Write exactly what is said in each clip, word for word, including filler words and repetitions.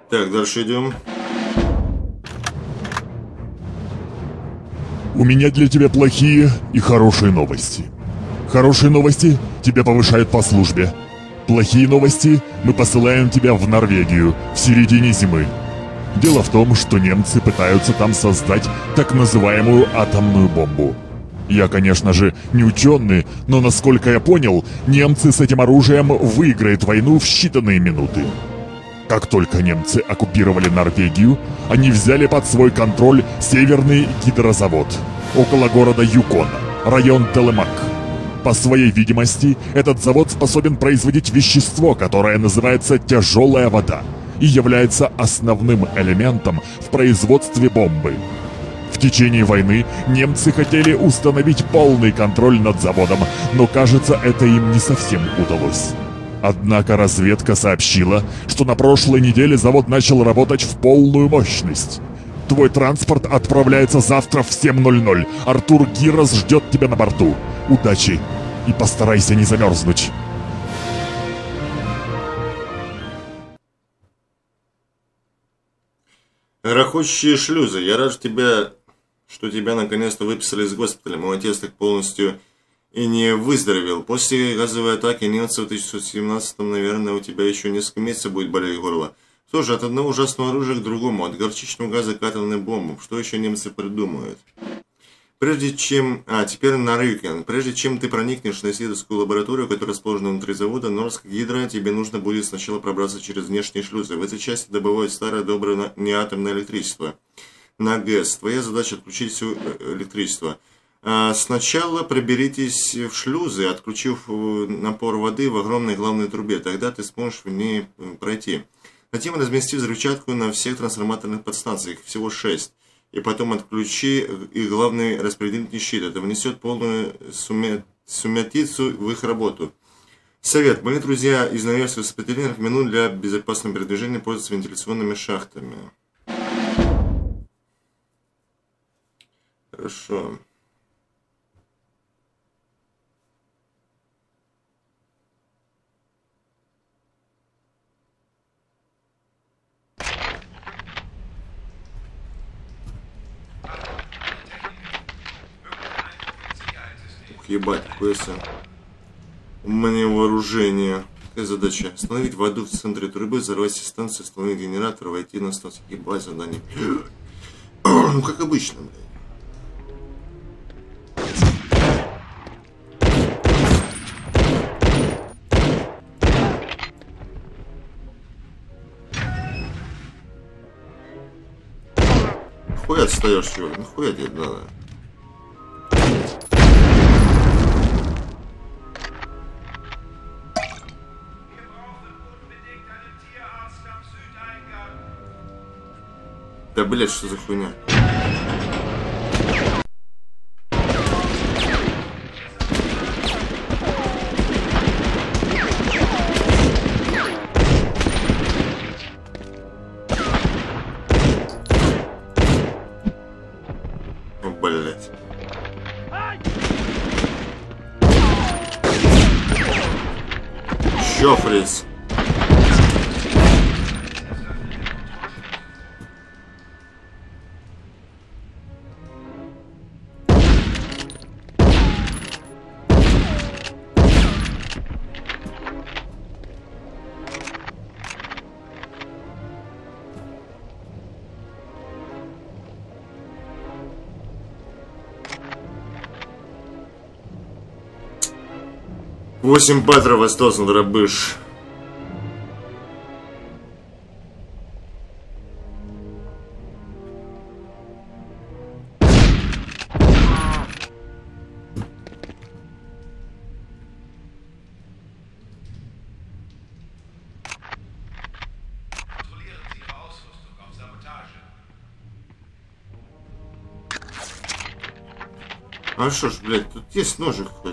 Так, дальше идем. У меня для тебя плохие и хорошие новости. Хорошие новости – тебя повышают по службе. Плохие новости – мы посылаем тебя в Норвегию в середине зимы. Дело в том, что немцы пытаются там создать так называемую атомную бомбу. Я, конечно же, не ученый, но, насколько я понял, немцы с этим оружием выиграют войну в считанные минуты. Как только немцы оккупировали Норвегию, они взяли под свой контроль северный гидрозавод около города Юкона, район Телемак. По своей видимости, этот завод способен производить вещество, которое называется тяжелая вода и является основным элементом в производстве бомбы. В течение войны немцы хотели установить полный контроль над заводом, но, кажется, это им не совсем удалось. Однако разведка сообщила, что на прошлой неделе завод начал работать в полную мощность. Твой транспорт отправляется завтра в семь ноль ноль. Артур Гирос ждет тебя на борту. Удачи и постарайся не замерзнуть. Рахущие шлюзы. Я рад, что тебя, что тебя наконец-то выписали из госпиталя. Мой отец так полностью и не выздоровел. После газовой атаки немцев в тысяча девятьсот семнадцатом, наверное, у тебя еще несколько месяцев будет болеть горло. Что же, от одного ужасного оружия к другому, от горчичного газа к атомной бомбе. Что еще немцы придумают? Прежде чем... А, теперь на Рюкен. Прежде чем ты проникнешь на исследовательскую лабораторию, которая расположена внутри завода Норск Гидро, тебе нужно будет сначала пробраться через внешние шлюзы. В этой части добывают старое доброе неатомное электричество. На ГЭС. Твоя задача отключить все электричество. Сначала проберитесь в шлюзы, отключив напор воды в огромной главной трубе. Тогда ты сможешь в ней пройти. Затем размести взрывчатку на всех трансформаторных подстанциях, всего шесть. И потом отключи их главный распределительный щит. Это внесет полную сумятицу в их работу. Совет. Мои друзья из норвежских распределительных минут для безопасного передвижения пользуются вентиляционными шахтами. Хорошо. Ебать, какое мне вооружение. Какая задача? Остановить воду в центре трубы, взорвать все станции, остановить генератор, войти на станцию. Ебать, задание. Ну, как обычно, блядь. Нахуя отстаешь, чувак? Нахуя тебе надо? Да, блядь, что за хуйня? О, блядь. Чё, фриз? Восемь патров остался, дробыш. А что ж, блядь, тут есть ножик хоть.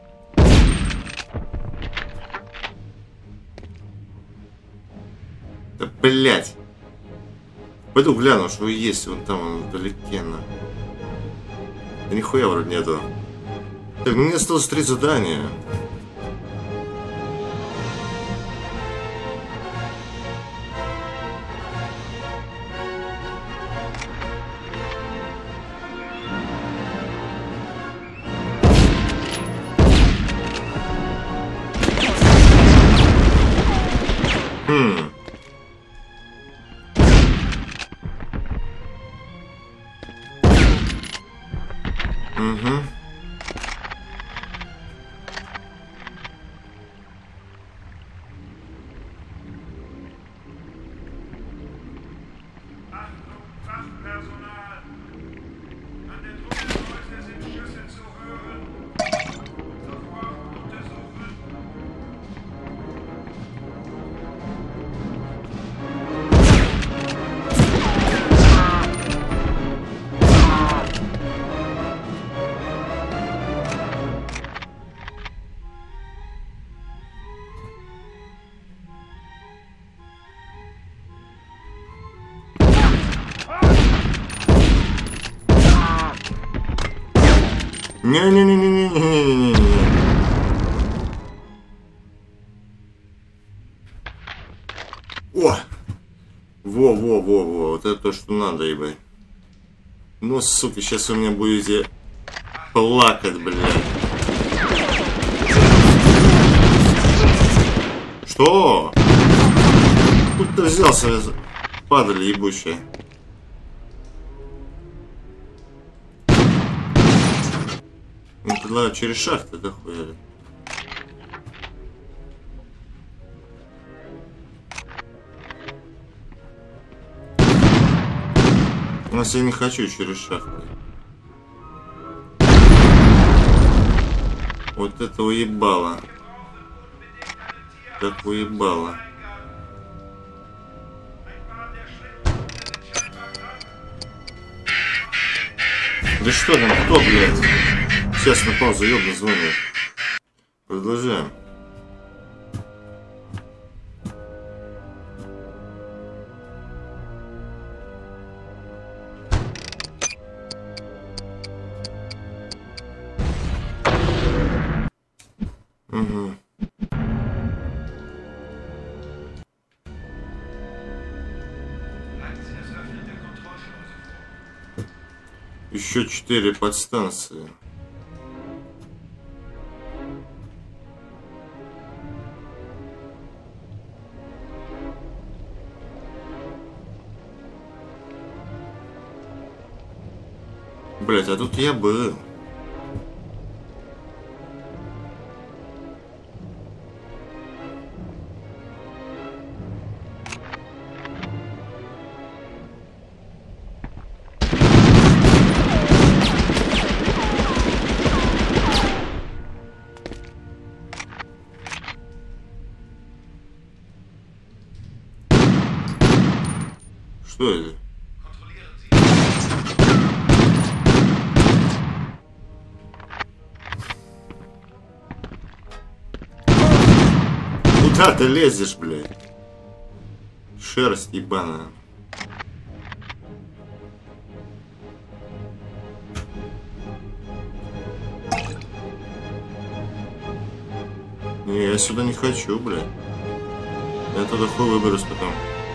Да, блядь. Пойду гляну, что есть вон там, вон, вдалеке, на. Да нихуя вроде нету. Так, ну мне осталось три задания. Угу. Не-не-не-не-не-не-не-не-не. О! Во-во-во-во, вот это то, что надо, ебать. Ну, сука, сейчас вы меня будете плакать, блядь. Что? Тут ты взялся, падали ебучие. Ну, предлагаю через шахты дохуя. У нас я не хочу через шахты. Вот это уебало. Как уебало. Да что там, кто, блядь? Сейчас на паузу, ёбно звонит. Продолжаем. Угу. Еще четыре подстанции. Блять, а тут я был. Что это? Куда ты лезешь, блядь? Шерсть ебаная. Не, я сюда не хочу, блядь. Я туда хуй выберусь потом.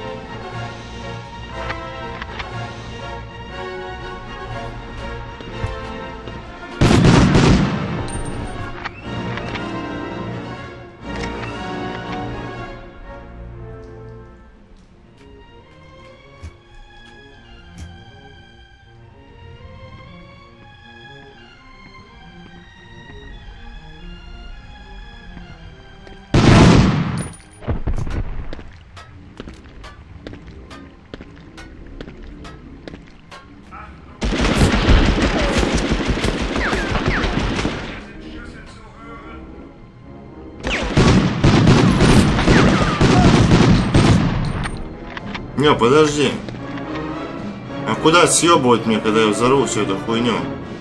Не, подожди. А куда съебывать мне, когда я взорву всю эту хуйню?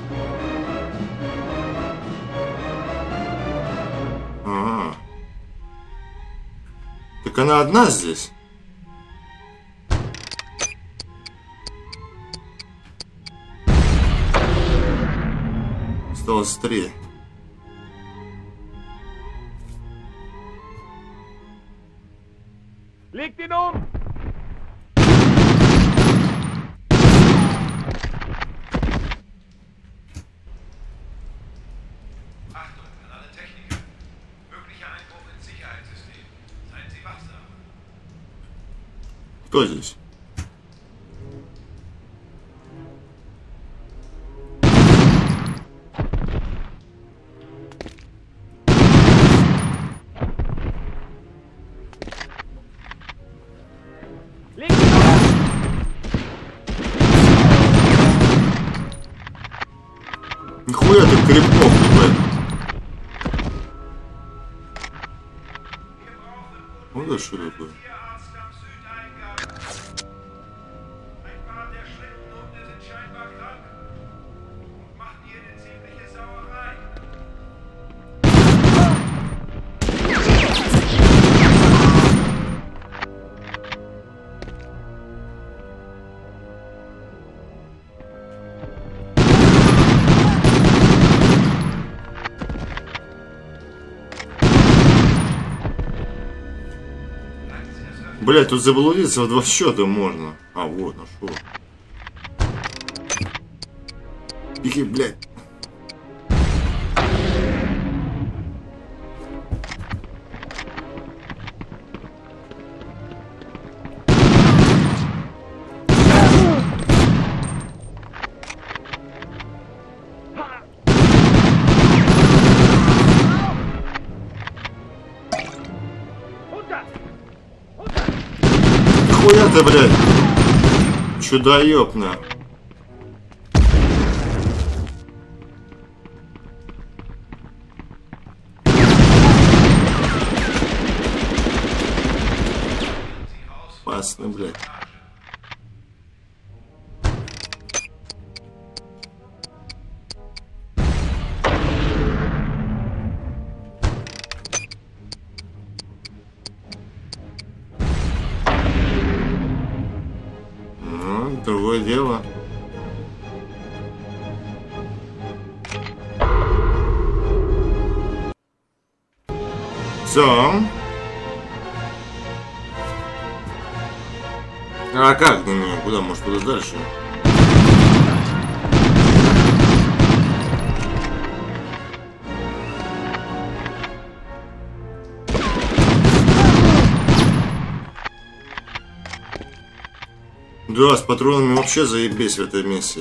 Ага. Так она одна здесь? Осталось три. Legt ihn um! Кто здесь? Нихуя ты крепков, блядь. Вот это что такое? Блять, тут заблудиться в два счета можно. А, вот, нашел. Беги, блядь. Нихуя ты, блядь. Чудоёб, на. Опасно, блядь. Ну, другое дело. Все. А как? Ну, куда? Может, куда дальше? Да, с патронами вообще заебись в этой миссии.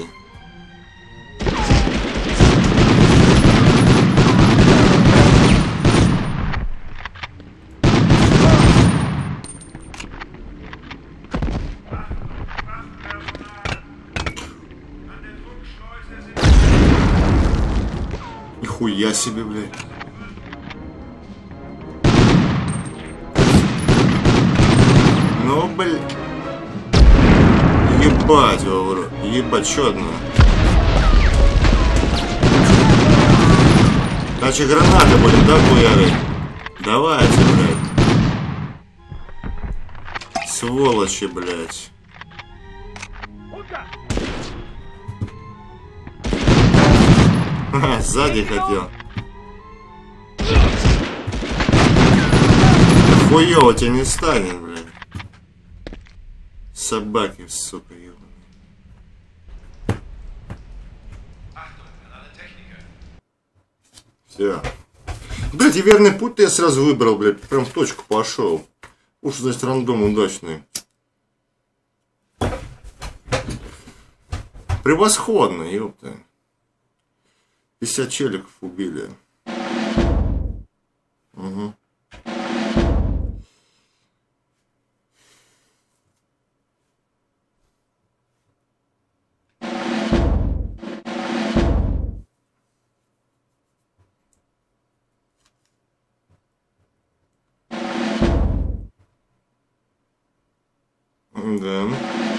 Нихуя себе, блядь. Ну, блядь. Ебать его в рот. Ебать, чё одно? Значит, гранаты будем, да, хуяры? Давайте, блядь. Сволочи, блядь. Ха, сзади хотел. Хуёво тебя не станет, блядь. Собаки, сука, ебаные. Все. Блядь, и верный путь-то я сразу выбрал, блядь. Прям в точку пошел. Уж, значит, рандом удачный. Превосходно, ёпта. пятьдесят челиков убили. Угу. Да.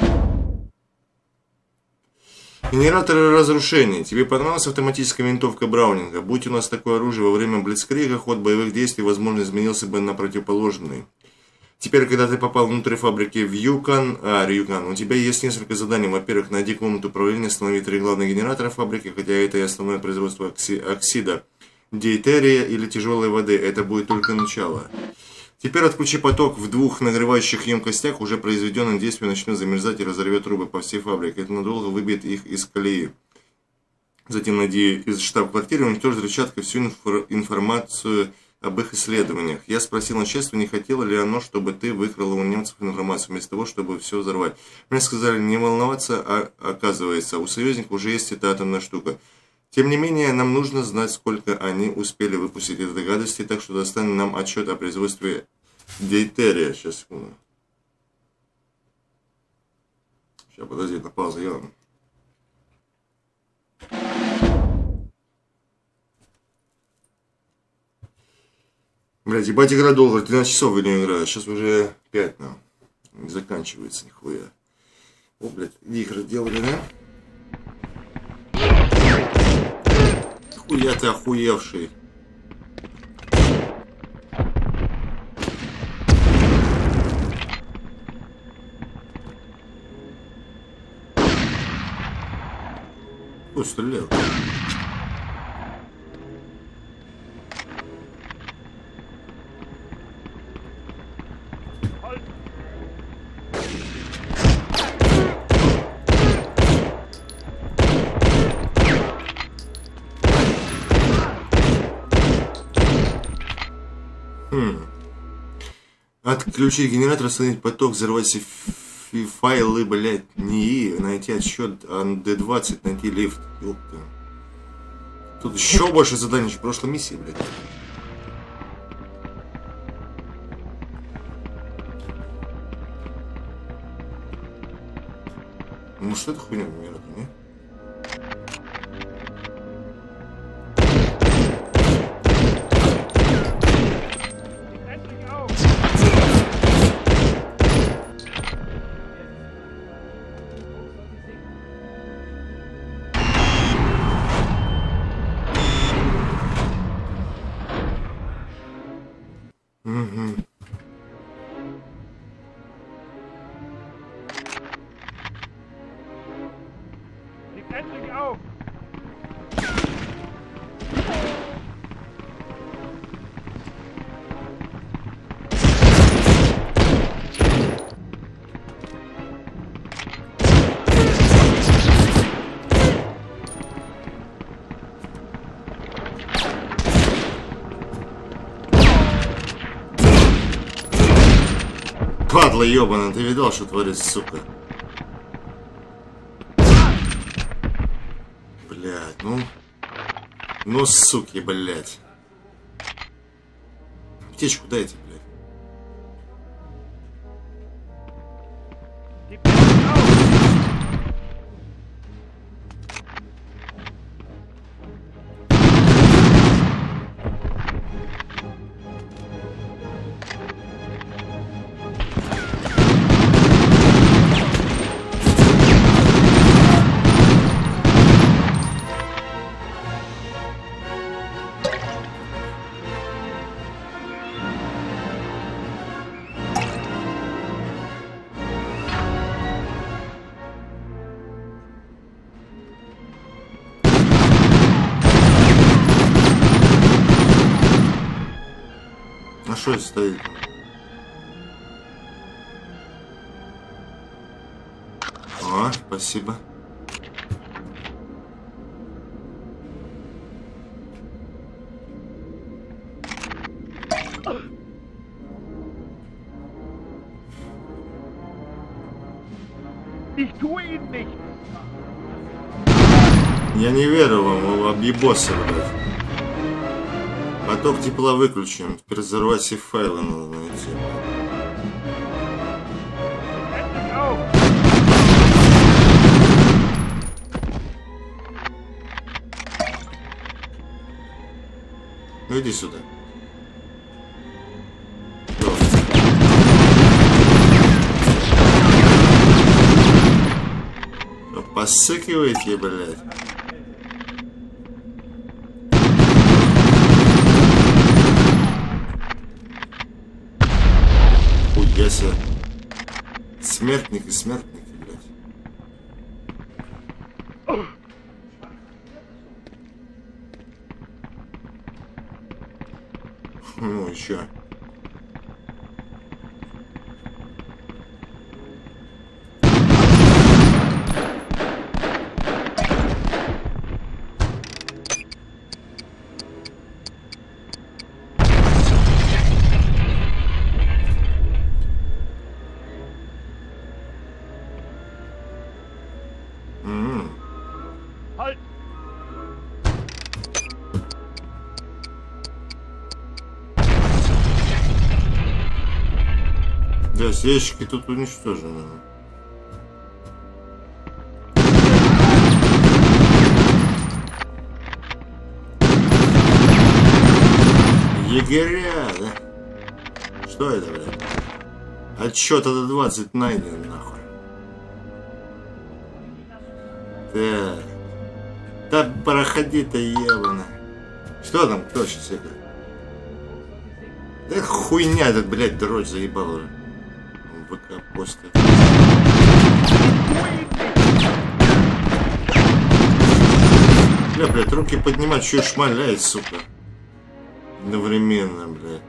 Генераторы разрушений. Тебе понравилась автоматическая винтовка Браунинга? Будь у нас такое оружие во время Блицкрига, ход боевых действий, возможно, изменился бы на противоположный. Теперь, когда ты попал внутрь фабрики в Юкон, а, Рюкан, у тебя есть несколько заданий. Во-первых, найди комнату управления, останови три главных генератора фабрики, хотя это и основное производство окси оксида, дейтерия или тяжелой воды. Это будет только начало. Теперь отключи поток в двух нагревающих емкостях, уже произведенное действие начнет замерзать и разорвет трубы по всей фабрике. Это надолго выбьет их из колеи. Затем найди из штаб-квартиры и уничтожь взрывчаткой всю инфор информацию об их исследованиях. Я спросил начальство, не хотело ли оно, чтобы ты выкрала у немцев информацию, вместо того, чтобы все взорвать. Мне сказали не волноваться, а оказывается, у союзников уже есть эта атомная штука. Тем не менее, нам нужно знать, сколько они успели выпустить этой гадости, так что достанем нам отчет о производстве дейтерия. Сейчас, секунду. Сейчас, подожди, на паузу я. Блять, ебать, игра долго, тринадцать часов в нее играю. Сейчас уже пять, нам. Не заканчивается нихуя. О, блядь, иди их разделали, да? Хуя ты охуевший. Ой, стрелял. Хм. Отключить генератор, остановить поток, взорвать все файлы, блять, НИИ, найти отсчет ди двадцать, найти лифт. Ёпта. Тут еще больше заданий, чем в прошлой миссии, блядь. Может, это хуйня генератор, не? Угу. Падла ёбана, ты видал, что творится, сука? Блядь, ну... Ну, суки, блядь. Аптечку дайте, блядь. А что это стоит? О, спасибо. Я не верю вам, вы объебосы, блядь. Поток тепла выключим. Теперь взорвать все файлы надо найти. Ну иди сюда. Посыкивайте, блядь. Хуя себе. Смертник и смертник, блядь. Ну, еще. Да, ящики тут уничтожены. Егеря, да? Что это, блядь? Отчет от двадцать найден, нахуй. Так. Да проходи-то, ебано. Что там? Кто сейчас это? Да хуйня этот, блядь, дрочь заебал уже. ВК пост. Бля, блядь, руки поднимать, чё шмаляет, сука. Одновременно, блядь.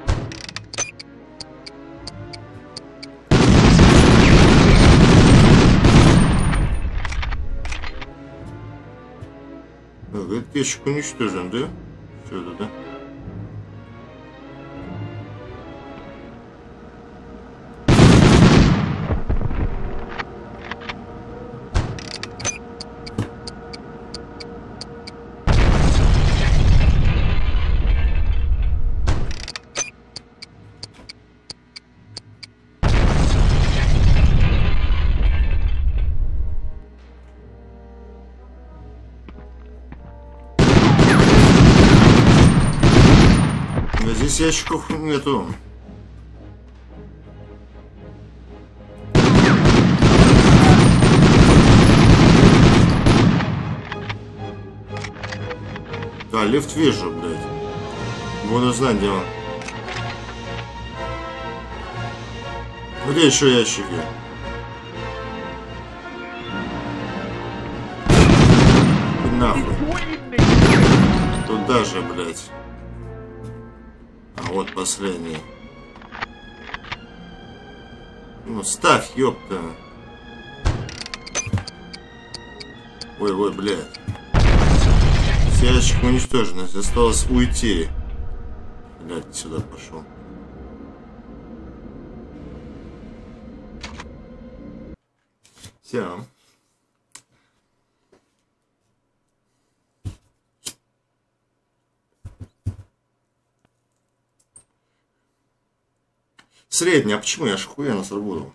Так, этот ящик уничтожен, да? Что это, да? Здесь ящиков нету. Да, лифт вижу, блядь. Буду знать, где он. Где еще ящики? Нахуй. Туда же, блядь. А вот последний. Ну, ставь, ёпта. Ой, ой, блядь. Все ящики уничтожены. Осталось уйти. Блядь, сюда пошел. Все. Средний, а почему я ж хуяно сработал?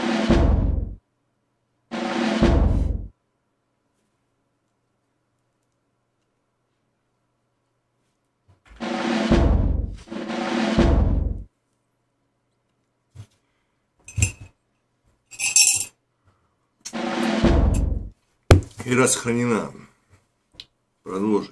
Игра сохранена. Продолжить.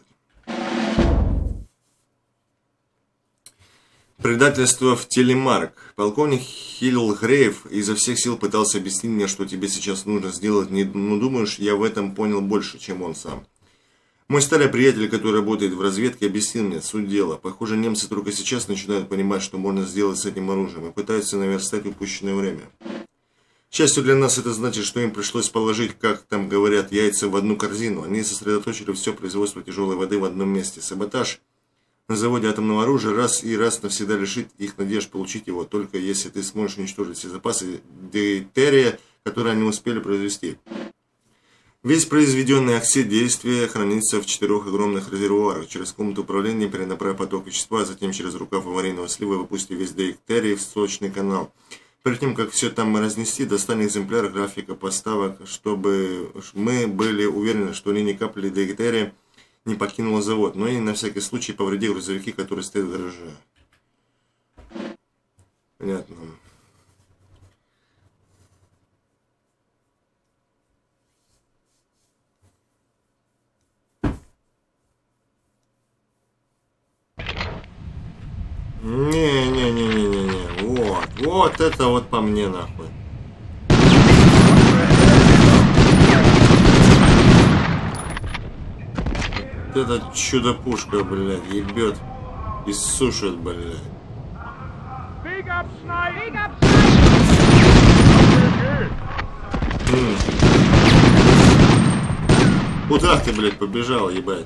Предательство в Телемарк. Полковник Хиллгрейв изо всех сил пытался объяснить мне, что тебе сейчас нужно сделать, но думаешь, я в этом понял больше, чем он сам. Мой старый приятель, который работает в разведке, объяснил мне суть дела. Похоже, немцы только сейчас начинают понимать, что можно сделать с этим оружием, и пытаются наверстать упущенное время. К счастью для нас, это значит, что им пришлось положить, как там говорят, яйца в одну корзину. Они сосредоточили все производство тяжелой воды в одном месте. Саботаж на заводе атомного оружия раз и раз навсегда лишит их надежд получить его, только если ты сможешь уничтожить все запасы дейтерия, которые они успели произвести. Весь произведенный оксид действия хранится в четырех огромных резервуарах. Через комнату управления перенаправь поток вещества, а затем через рукав аварийного слива выпусти весь дейтерий в сточный канал. Перед тем, как все там разнести, достань экземпляр графика поставок, чтобы мы были уверены, что ни капли дейтерия не покинула завод, но и на всякий случай повреди грузовики, которые стоят в гараже. Понятно. Не-не-не-не-не-не. Вот. Вот это вот по мне нахуй. Вот это чудо-пушка, блядь, ебет и сушит, блядь. М. Куда ты, блядь, побежал, ебать?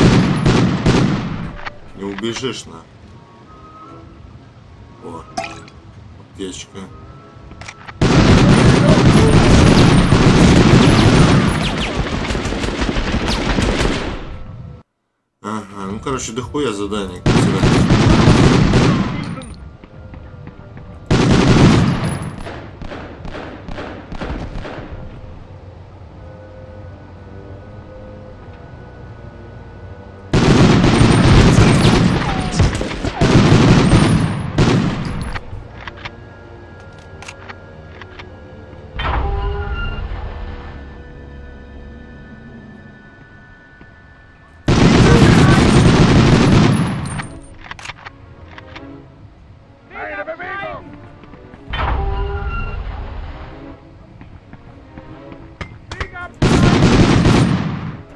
Не убежишь, на. О, аптечка. Ага, ну короче, дохуя заданий.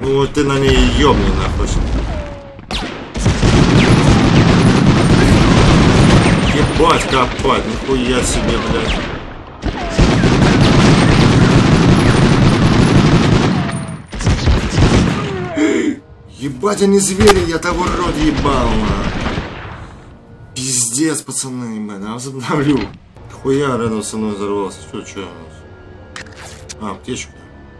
Ну вот ты на ней ёбни нахуй. Ебать копать, нихуя себе, блядь. Ебать, они звери, я того рот ебал, на. Пиздец, пацаны, блядь, я возобновлю. Хуя рядом со мной взорвался. Что, что у нас? А, аптечка.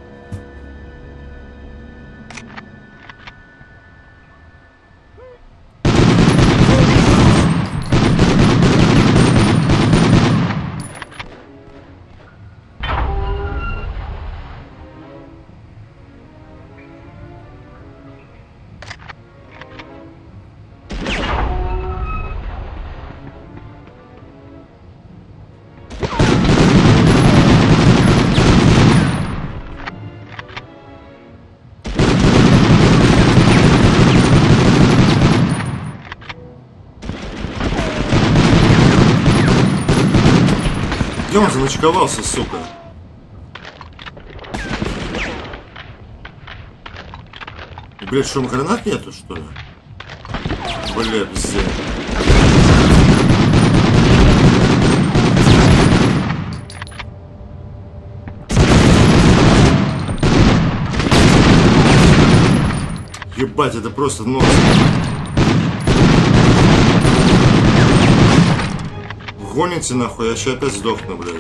Где он заночковался, сука? Блять, что, гранат нету, что ли? Бля, пиздец. Ебать, это просто нос. Гоните нахуй, я еще опять сдохну, блядь.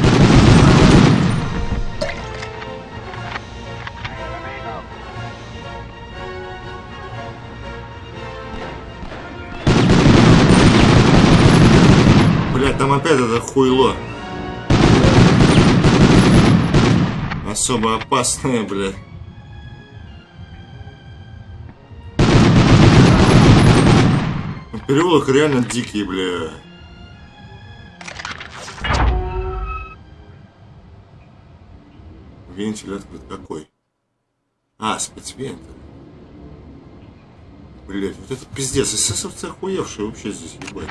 Блядь, там опять это хуйло. Особо опасное, блядь. Переулок реально дикий, блядь. Вентиль открыт какой? А, спецвентиль. Блять, вот это пиздец. Эсэсовцы охуевшие вообще здесь, ебать.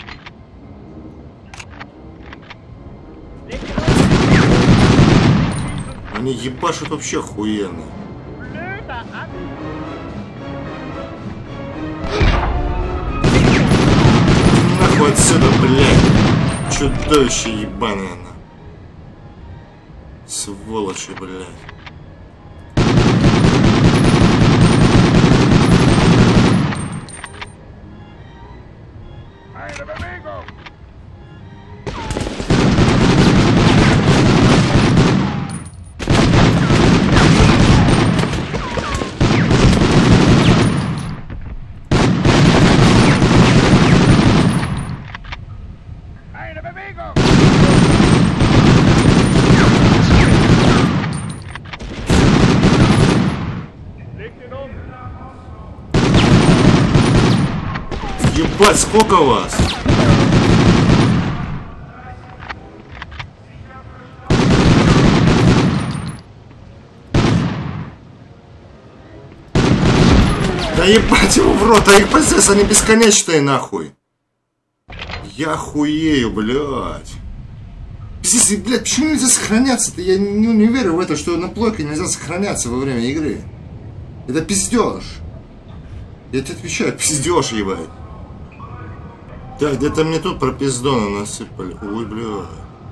Они ебашут вообще охуенно. Нахуй отсюда, блядь. Чудовище ебаное. Сволочи, блядь. Ебать, сколько вас? Да ебать его в рот, а их процесс, они бесконечные нахуй. Я хуею, блядь. Пиздец, блядь, почему нельзя сохраняться-то? Я не, не верю в это, что на плойке нельзя сохраняться во время игры. Это пиздеж. Я тебе отвечаю, пиздеж, ебать. Так, где-то мне тут про пиздона насыпали. Ой, бля.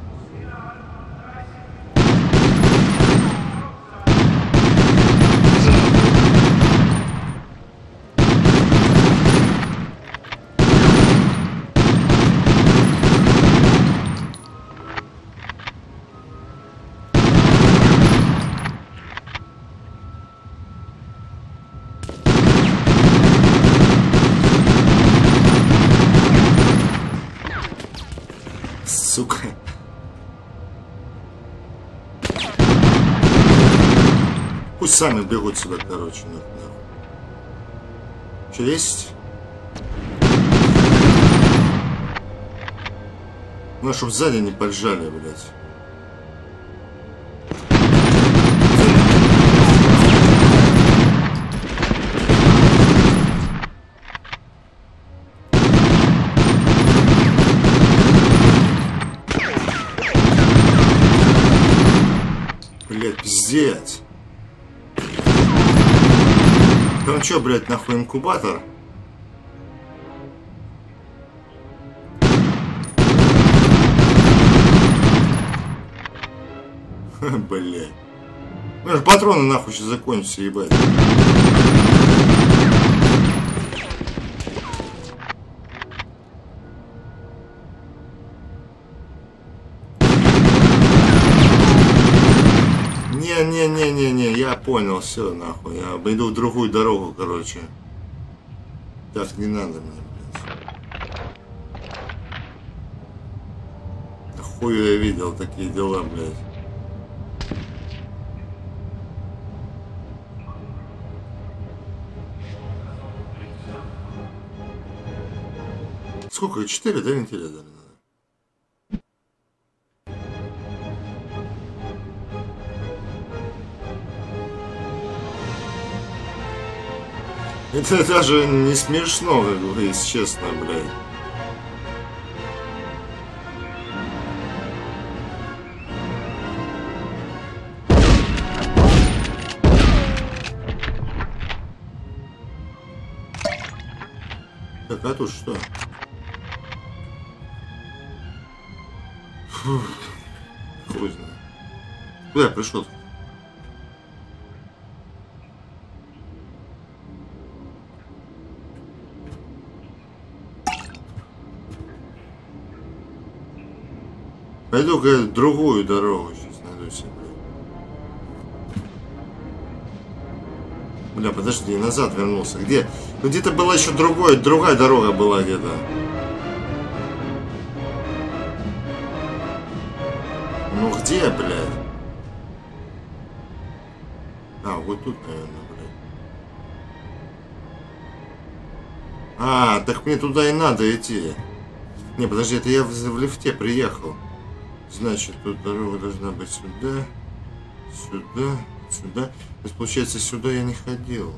Сука. Пусть сами бегут сюда, короче. Ну, да. Что есть? Ну, чтоб сзади не поджали, блядь. Блядь, пиздец. Ну чё, блядь, нахуй инкубатор? Блядь. Ну же патроны нахуй сейчас закончатся, ебать. Не-не-не-не-не, я понял, все, нахуй. Я обойду в другую дорогу, короче. Так, не надо мне, блядь. Хуй я видел такие дела, блядь. Сколько? Четыре, да, неделя дали надо? Это даже не смешно, как говорится, честно, блядь. Так, а тут что? Фух. Хуй знает. Куда я пришел-то? Пойду-ка другую дорогу сейчас найду себе. Бля, подожди, назад вернулся. Где? Ну где-то была еще другой, другая дорога была где-то. Ну где, блядь? А, вот тут, наверное, блядь. А, так мне туда и надо идти. Не, подожди, это я в, в лифте приехал. Значит, тут дорога должна быть сюда, сюда, сюда. То есть, получается, сюда я не ходил.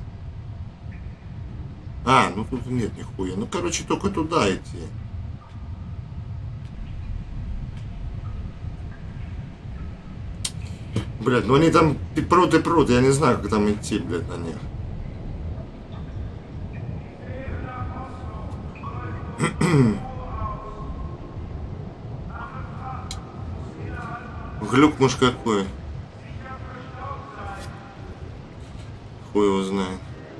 А, ну тут нет нихуя. Ну, короче, только туда идти. Блядь, ну они там прут и прут. Я не знаю, как там идти, блядь, на них. Глюк, может, какой. Хуй его знает.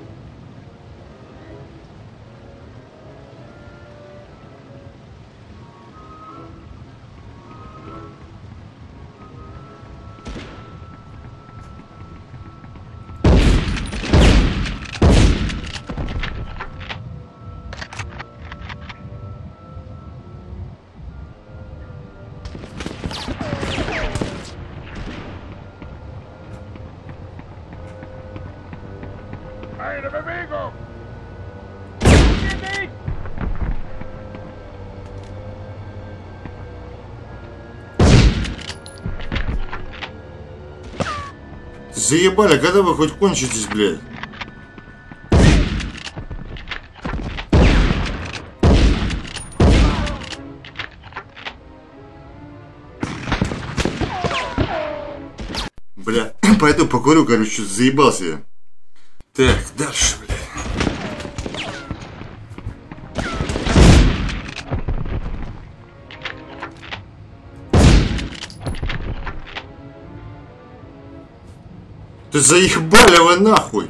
Заебали, когда вы хоть кончитесь, блядь? Бля, пойду покурю, короче, заебался я. Так, дальше, блядь. Ты заебали вы нахуй!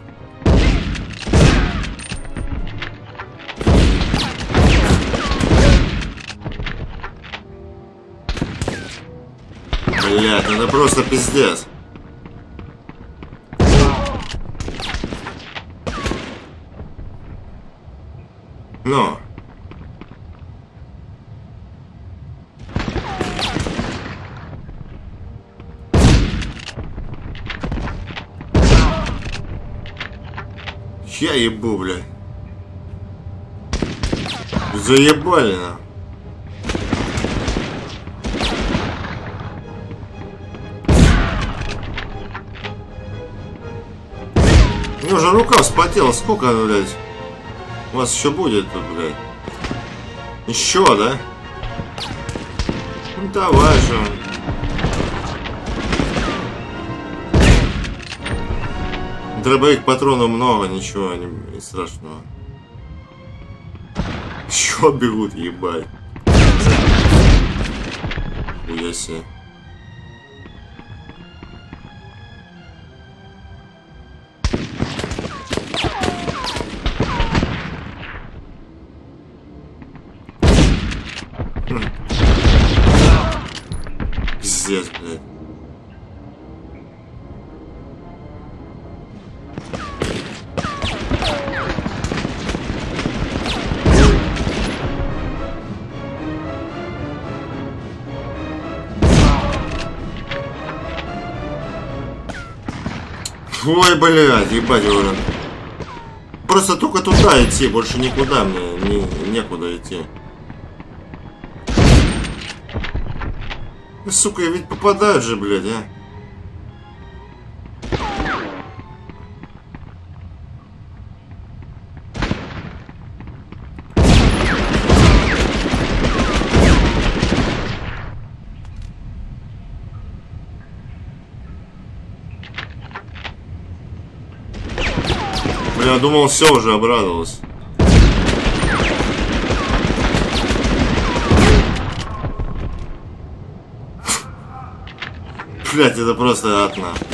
Блядь, это просто пиздец. Ну. Я ебу, блядь. Заебали, на. У меня уже рука вспотела. Сколько, блядь? У вас еще будет тут, блядь? Еще, да? Ну давай же. Дробовых патронов много, ничего не, не страшного. Еще бегут, ебать. Хуя себе. Пиздец, блядь. Ой, блядь, ебать его. Просто только туда идти, больше никуда мне не, некуда идти. Ну, сука, ведь попадают же, блядь, а. Я думал, все уже обрадовался. Блять, это просто ад, на.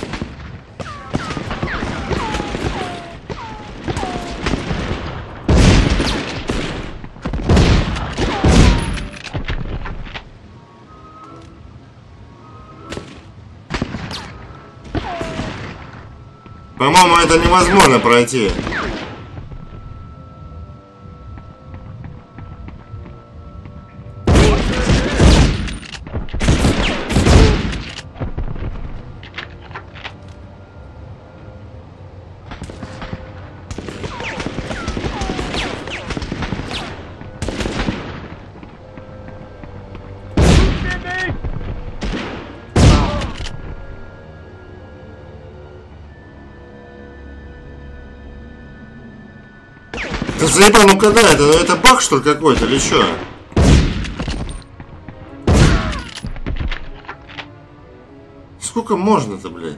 По-моему, это невозможно пройти. Да заебал, ну когда это? Ну это баг что ли какой-то или что? Сколько можно-то, блядь?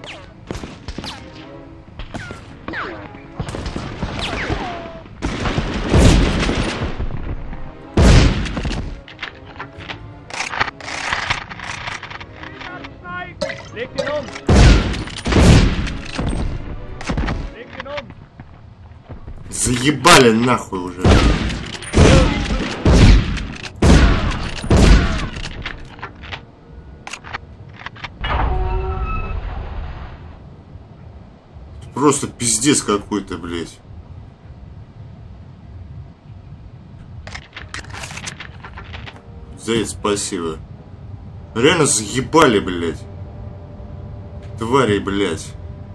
Заебали нахуй уже. Просто пиздец какой-то, блядь. За это спасибо. Реально заебали, блядь. Твари, блядь.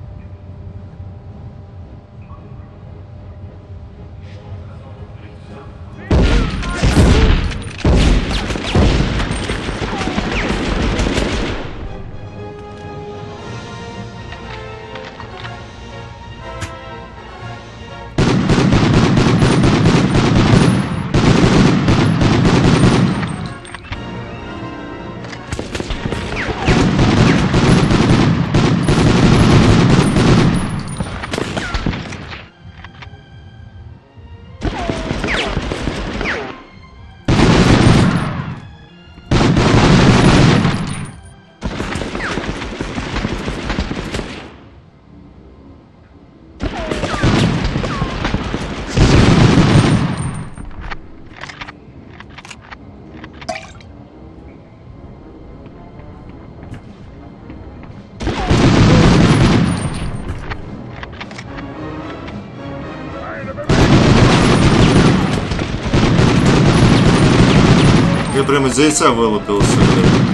Я прямо из яйца вылупился, блядь.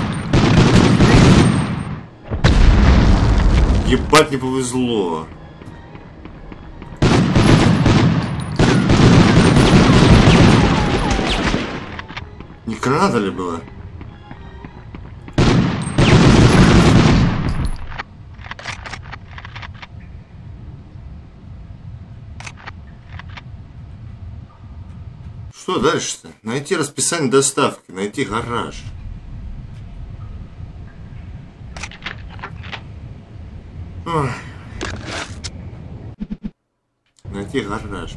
Ебать, не повезло. Не граната ли было? Что дальше-то? Найти расписание доставки, найти гараж. Ой. где гараж?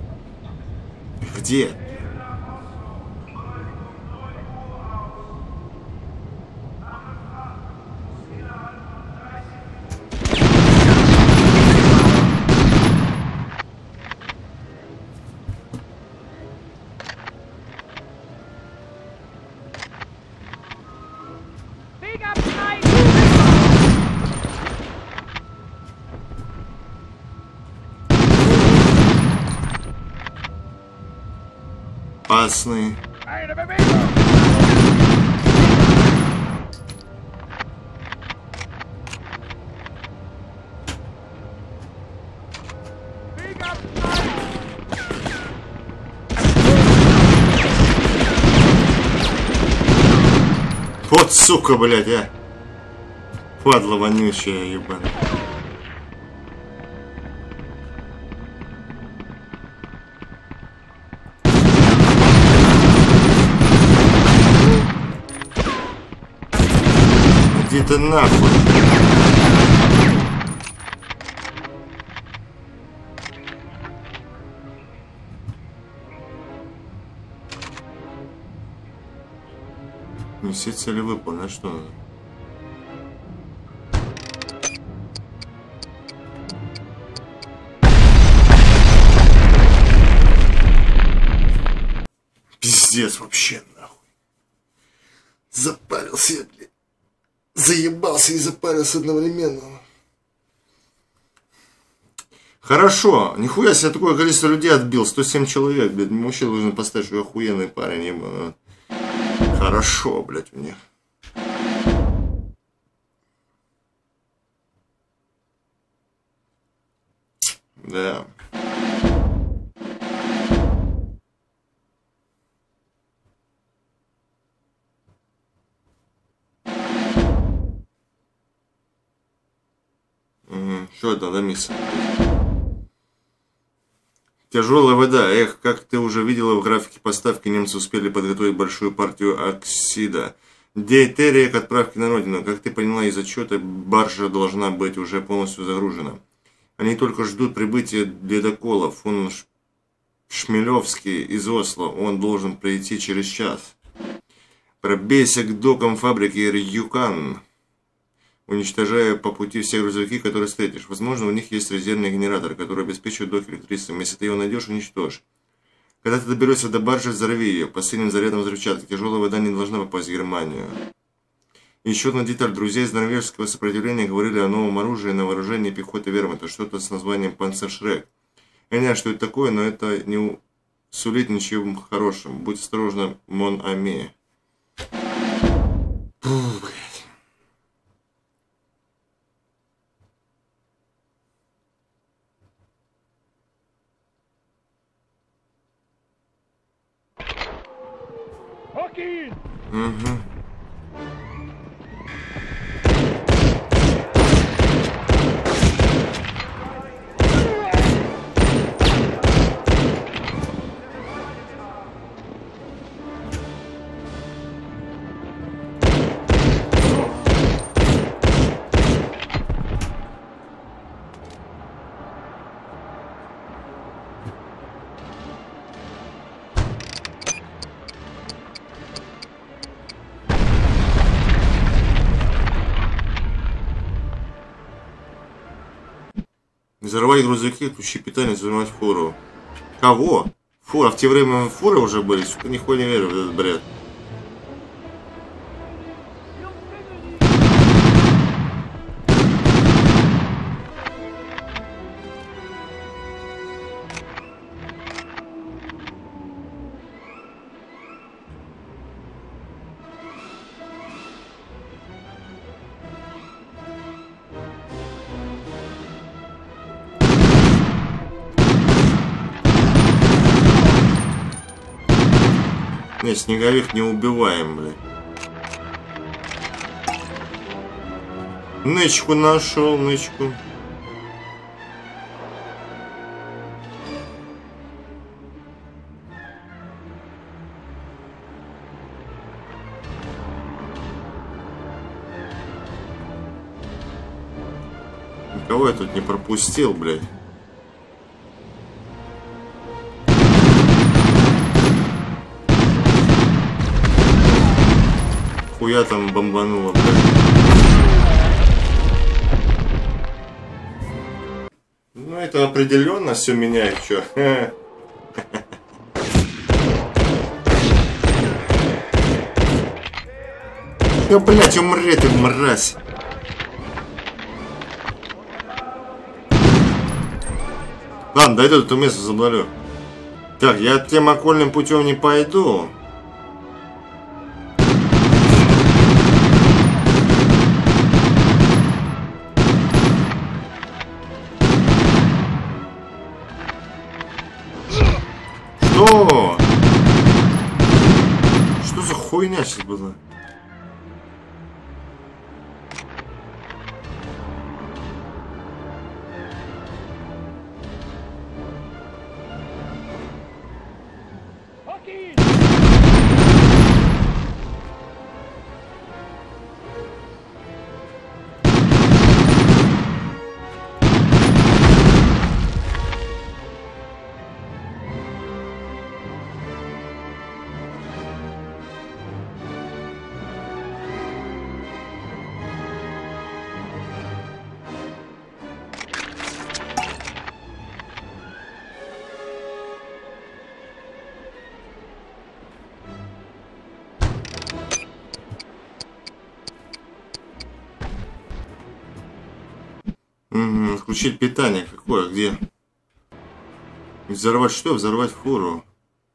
Где? Опасный. Вот сука, блядь, а! Падла вонючая, ебаная. Иди ты нахуй. Все цели выполнены, что надо? Пиздец вообще, нахуй. Запарился я, блядь. Заебался и запарился одновременно. Хорошо, нихуя себе такое количество людей отбил. сто семь человек, блядь. Мы вообще должны поставить, что я охуенный парень, ебаный. Хорошо, блядь, у них. Да. Угу. Что это за миссия? Тяжелая вода. Эх, как ты уже видела в графике поставки, немцы успели подготовить большую партию оксида дейтерия к отправке на родину. Как ты поняла из отчета, баржа должна быть уже полностью загружена. Они только ждут прибытия ледокола. Фон Шмелевский из Осло. Он должен прийти через час. Пробейся к докам фабрики Рюкан, уничтожая по пути все грузовики, которые встретишь. Возможно, у них есть резервный генератор, который обеспечивает док электричеством. Если ты его найдешь, уничтожь. Когда ты доберешься до баржи, взорви ее. Последним зарядом взрывчатки. Тяжелая вода не должна попасть в Германию. И еще одна деталь. Друзья из норвежского сопротивления говорили о новом оружии на вооружении пехоты вермахта. Что-то с названием Панцершрек. Я не знаю, что это такое, но это не сулит ничем хорошим. Будь осторожна, Мон Ами. Фух, блядь. Угу. Взорвать грузовики, отключить питание, взорвать фуру. Кого? Фура. В те время фуры уже были. Что-то нихуя не верю в этот бред. Не, снеговик не убиваем, блядь. Нычку нашел, нычку. Никого я тут не пропустил, блядь. нахуя там бомбануло, блядь. Ну, это определенно все меняет, чё. Да, блядь, умри ты, мразь. Ладно, дойду до этого места, заболю. Так, я тем окольным путем не пойду. Что? Что за хуйня сейчас была? Угу, включить питание. Какое? Где? Взорвать что? Взорвать фуру.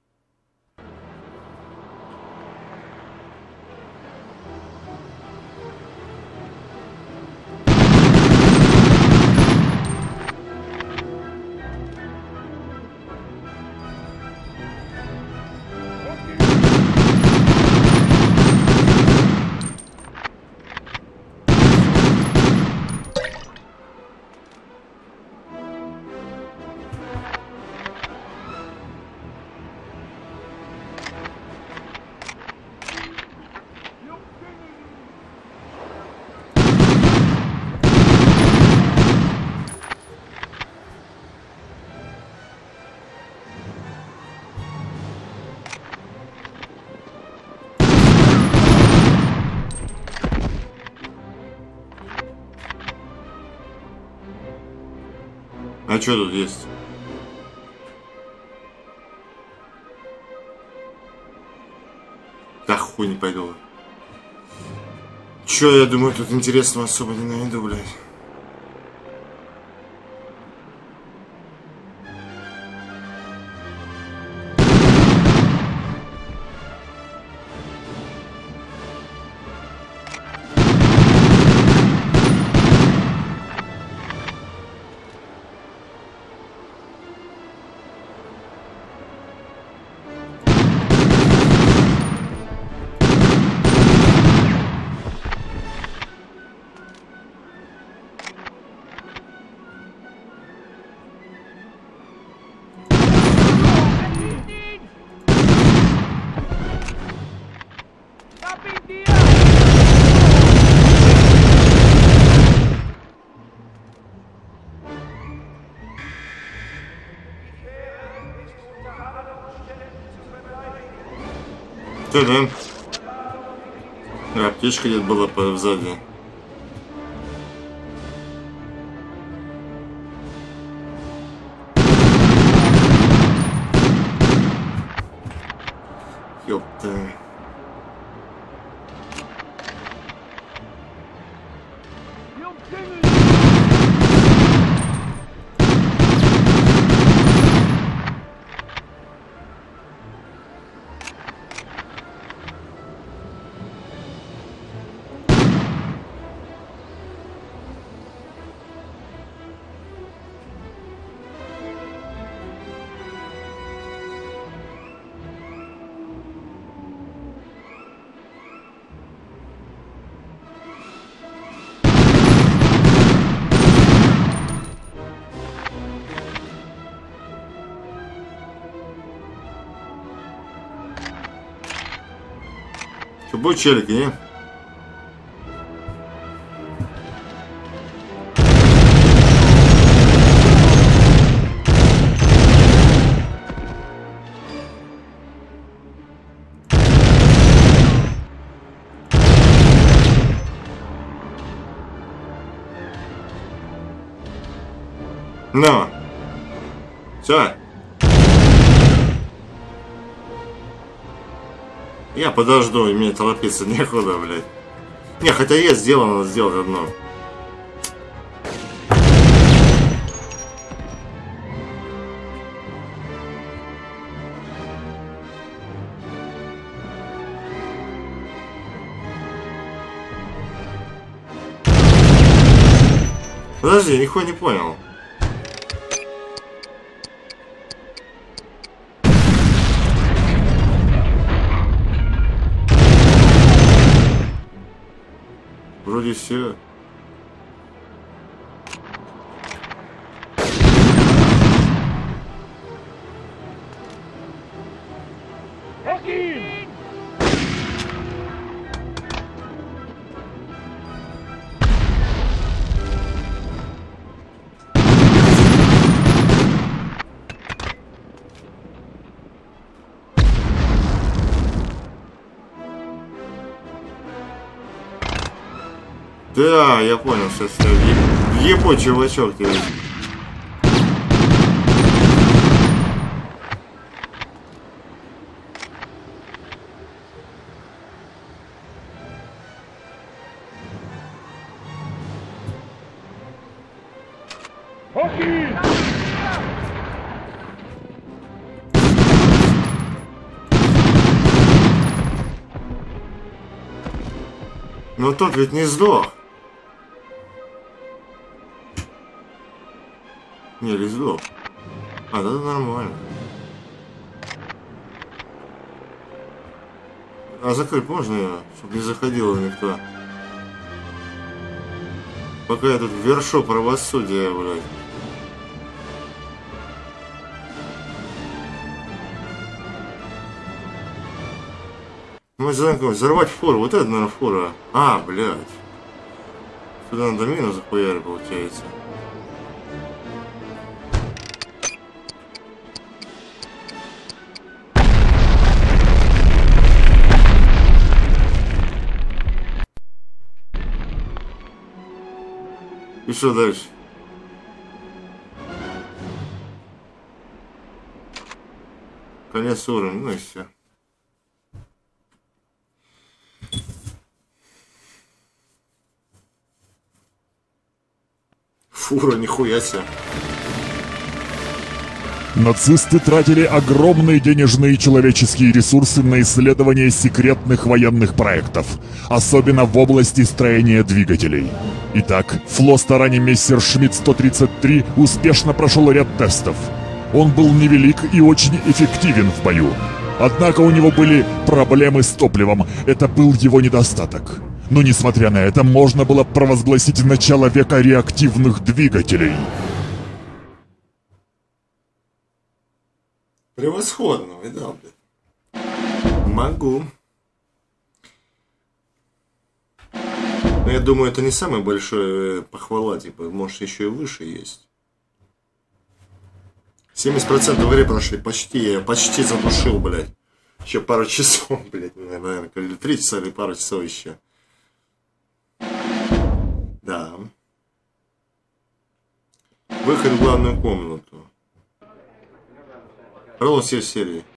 А что тут есть? Да хуй не пойду. Чё, я думаю, тут интересного особо не найду, блядь. Что, да? Аптечка где-то была сзади. Ёпта. Что, будет челики, не? Ну. Все. Я подожду, и мне торопиться некуда, блядь. Не, хотя есть дело, надо сделать одно. Подожди, я нихуя не понял. Вроде все. Да, я понял, сейчас я ебой чувачок ты. Но тот ведь не сдох. Не, или сдох. А, да, это нормально. А закрыть можно ее, чтобы не заходило никто? Пока я тут вершу правосудие, блядь. Мы знаем, взорвать фору. Вот это, наверное, фора. А, блядь. Сюда надо мину захуяли, получается. И что дальше? Конец уровня, ну и все. Фура, нихуя себе. Нацисты тратили огромные денежные и человеческие ресурсы на исследование секретных военных проектов, особенно в области строения двигателей. Итак, флостаране Мессершмитт сто тридцать три успешно прошел ряд тестов. Он был невелик и очень эффективен в бою. Однако у него были проблемы с топливом, это был его недостаток. Но несмотря на это, можно было провозгласить начало века реактивных двигателей. Превосходно, видал, блядь. Могу. Но я думаю, это не самая большая похвала, типа, может еще и выше есть. семьдесят процентов игры прошли, почти, я почти задушил, блядь. Еще пару часов, блядь, наверное, или три часа, или пару часов еще. Да. Выход в главную комнату. Ролл все серии.